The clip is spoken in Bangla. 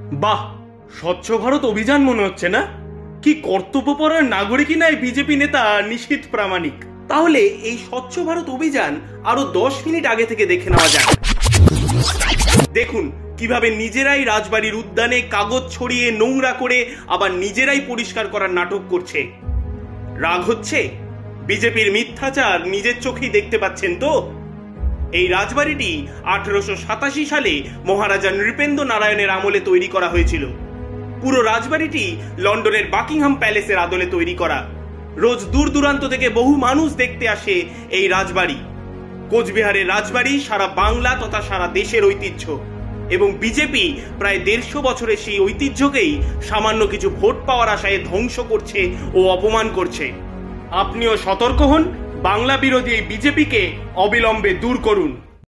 বাহ, স্বচ্ছ ভারত অভিযান মনে হচ্ছে না? কি কর্তব্যপরায়ণ নাগরিকই নাই বিজেপি নেতা নিশীথ প্রামাণিক। তাহলে এই স্বচ্ছ ভারত অভিযান আরো 10 মিনিট আগে থেকে দেখে নেওয়া যায়। দেখুন কিভাবে নিজেরাই রাজবাড়ির উদ্যানে কাগজ ছড়িয়ে নোংরা করে আবার নিজেরাই পরিষ্কার করার নাটক করছে। রাগ হচ্ছে? বিজেপির মিথ্যাচার নিজের চোখেই দেখতে পাচ্ছেন তো। এই রাজবাড়িটি 1887 সালে মহারাজা নৃপেন্দ্র নারায়ণের আমলে তৈরি করা হয়েছিল। পুরো রাজবাড়িটি লন্ডনের বাকিংহাম প্যালেসের আদলে তৈরি করা। রোজ দূর দূরান্ত থেকে বহু মানুষ দেখতে আসে এই রাজবাড়ি। কোচবিহারের রাজবাড়ি সারা বাংলা তথা সারা দেশের ঐতিহ্য, এবং বিজেপি প্রায় 150 বছরের সেই ঐতিহ্যকেই সামান্য কিছু ভোট পাওয়ার আশায় ধ্বংস করছে ও অপমান করছে। আপনিও সতর্ক হন, বাংলা বিরোধী এই বিজেপিকে অবিলম্বে দূর করুন।